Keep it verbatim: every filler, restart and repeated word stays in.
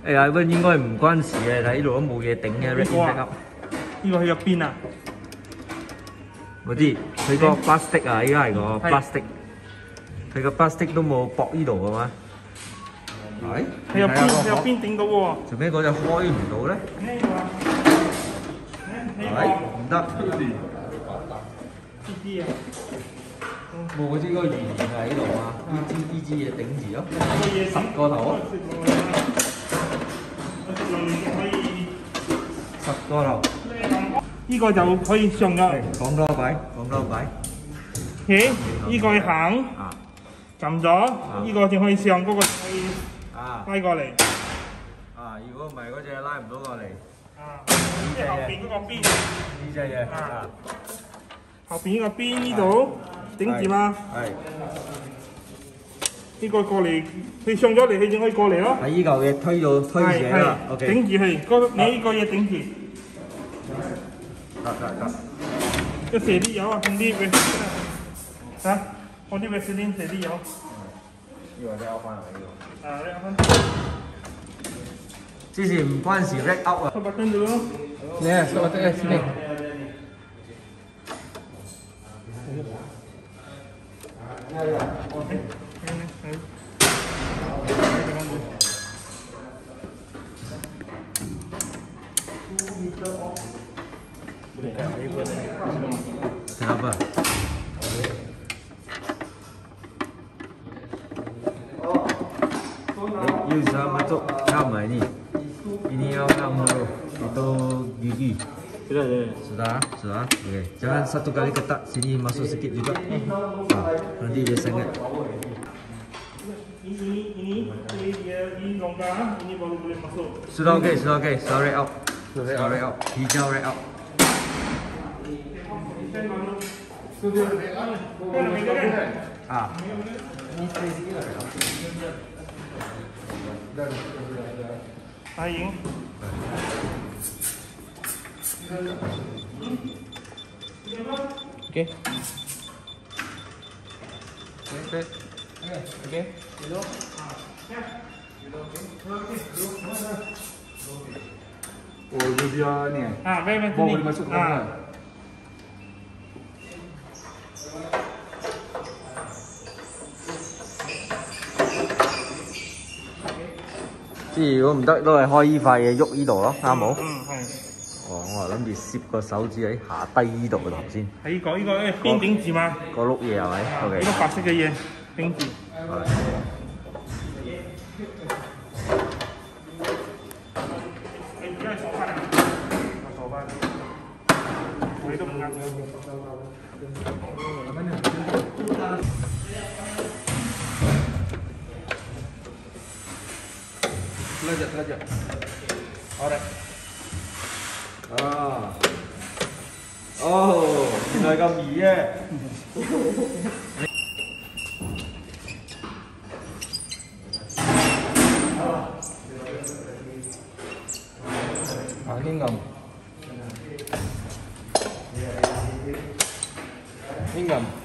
誒阿 Ivan 應該唔關事嘅，睇呢度都冇嘢頂嘅 ，red in red out。 呢個喺入邊啊？ 我知佢個 plastic 啊，依家係個 plastic， 佢個 plastic 都冇駁呢度嘅嘛。係。 喺入邊喺入邊頂到喎。 做咩嗰隻開唔到咧？係唔得。 呢啲啊。 冇嗰支嗰個圓形喺度啊，呢支呢支嘢頂住咯，十個頭啊，十個頭。 呢個就可以上咗。 廣州擺，廣州擺。 誒，呢個係行，撳咗，呢個就可以上，嗰個可以拉過嚟。 啊，如果唔係嗰隻拉唔到過嚟。 啊，即係後邊嗰個邊。 呢隻嘢。啊。 後邊呢個邊呢度。頂住嘛，係呢個過嚟，佢上咗嚟，佢就可以過嚟咯。喺呢嚿嘢推到推住啦，頂住佢，嗰你呢個嘢頂住。得得得。要射啲油啊，放啲衛嚇，放啲衛士靈射啲油。呢個你拗翻嚟呢個。啊，你拗翻。 之前唔關事 red out 啊。 十八分鐘咯。 你啊，十八分鐘先。Kenapa? You bisa masuk nama ini. Ini yang kamu itu gigi. Sudah, sudah, sudah. Oke, jangan satu kali ketak, sini masuk sedikit juga. Nah, nanti dia sangat. Ini, ini, ini dia di longgar, ini baru boleh masuk. Sudah oke, sudah oke, sudah red out, sudah red out, hijau red out. Ah. Ini sedikit lah. Aing. Okay. Okay. Okay. Oh, itu dia ni. Ah, baik macam Bawa ni. boleh masuk ke Ah. dalam. Chứ如果唔得都係開依塊嘢喐依度咯，啱冇？ 嗯，係。 哦，我係諗住攝個手指喺下低依度嘅頭先。 喺呢個呢個誒邊頂住嘛？ 個碌嘢係咪 ？OK。 呢個白色嘅嘢頂住。你而家係手翻啊？手翻。你都唔啱。 Belajar, belajar. Alright. Ah. Oh,原來咁易嘅。啊，應咁。應咁。